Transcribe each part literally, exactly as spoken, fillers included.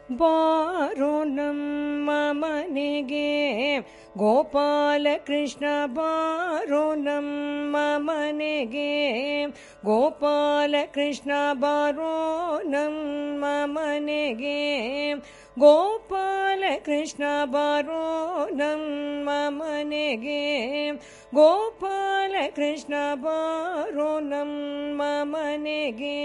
ಬಾರೋ ನಮ್ಮ ಮನೆಗೆ ಗೋಪಾಲ ಕೃಷ್ಣ ಬಾರೋ ನಮ್ಮ ಮನೆಗೆ ಗೋಪಾಲ ಕೃಷ್ಣ ಬಾರೋ ನಮ್ಮ ಮನೆಗೆ ಗೋಪಾಲ ಕೃಷ್ಣ ಬಾರೋ ನಮ್ಮ ಮನೆಗೆ ಗೋಪಾಲ ಕೃಷ್ಣ ಬಾರೋ ನಮ್ಮ ಮನೆಗೆ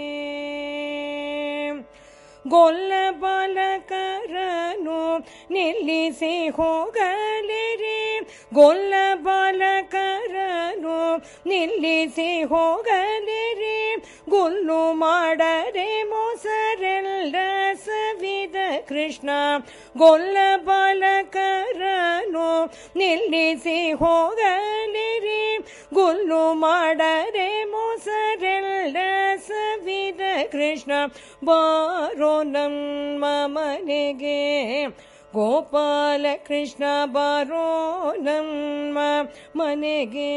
ಗೊಲ್ಲ ಬಾಲಕರನು ನಿಲ್ಲಿಸಿ ಹೋಗಲಿರಿ ಗೊಲ್ಲ ಬಾಲಕರನು ನಿಲ್ಲಿಸಿ ಹೋಗಲಿರಿ ಗುಲ್ಲು ಮಾಡರೆ ಮೊಸರೆಲ್ಲ ಸವಿದ ಕೃಷ್ಣ ಗೊಲ್ಲ ಬಾಲಕರನು ನಿಲ್ಲಿಸಿ ಹೋಗಲಿರಿ ಗುಲ್ಲು ಮಾಡರೆ ಮೊಸರೆಲ್ಲ ಸವಿದ ಕೃಷ್ಣ ಬಾರೋ ನಮ್ಮ ಮನೆಗೆ ಗೋಪಾಲ ಕೃಷ್ಣ ಬಾರೋ ನಮ್ಮ ಮನೆಗೆ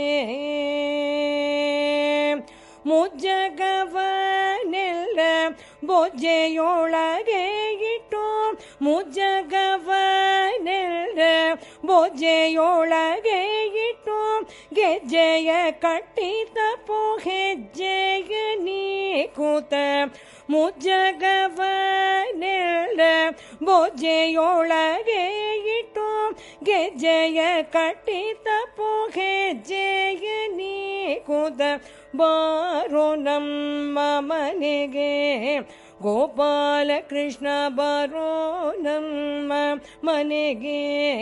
ಮುಜ್ಜಗವನೆಲ್ಲ ಬೊಜ್ಜೆಯೊಳಗೆ ಇಟ್ಟು ಮುಜ್ಜಗವನೆಲ್ಲ ಬೊಜ್ಜೆಯೊಳಗೆ ಇಟ್ಟು ಗೆಜ್ಜೆಯ ಕಟ್ಟಿತ ಪೋ ಹೆಜ್ಜೆಯ ನೀಕೂತ ಮುಜ್ಜಗವನೆಲ್ಲ ಬೊಜ್ಜೆಯೊಳಗೆ ಇಟ್ಟು ಗೆಜ್ಜೆಯ ಕಟ್ಟಿತ ಪೋ ಹೆಜ್ಜೆಯ ನೀಕೂತ ಬಾರೋ ನಮ್ಮ ಮನೆಗೆ ಗೋಪಾಲ ಕೃಷ್ಣ ಬಾರೋ ನಮ್ಮ ಮನೆಗೆ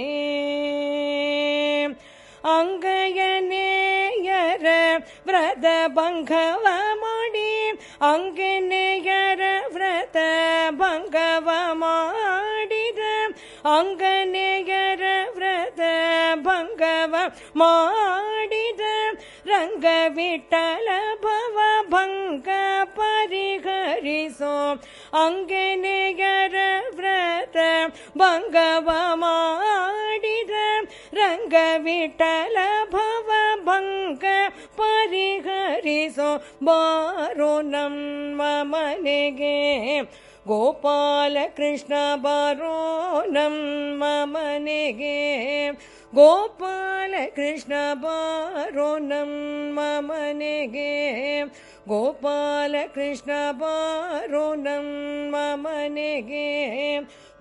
ಅಂಗಯನೆಯರ ವ್ರತ ಭಂಗವ ಮಾಡಿ ಅಂಗನೆಯರ ವ್ರತ ಭಂಗವ ಮಾಡಿದ ಅಂಗನೆಯರ ವ್ರತ ಭಂಗವ ಮಾಡಿದ ರಂಗ ವಿಠಲ ಭವ ಭಂಗ ಪರಿಹರಿಸೋ ಅಂಗನೆಯರ ವ್ರತ ಭಂಗವ ಮಾಡಿದ ರಂಗ ವಿಠಲ ಭವ ಭಂಗ ಪರಿಹರಿಸೋ ಬಾರೋ ನಮ್ಮ ಮನೆಗೆ ಗೋಪಾಲ ಕೃಷ್ಣ ಬಾರೋ ನಮ್ಮ ಮನೆಗೆ ಗೋಪಾಲ ಕೃಷ್ಣ ಬಾರೋ ನಮ್ಮ ಮನೆಗೆ ಗೋಪಾಲ ಕೃಷ್ಣ ಬಾರೋ ನಮ್ಮ ಮನೆಗೆ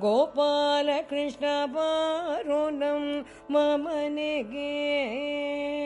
ಗೋಪಾಲ ಕೃಷ್ಣ ಬಾರೋ ನಮ್ಮ ಮನೆಗೆ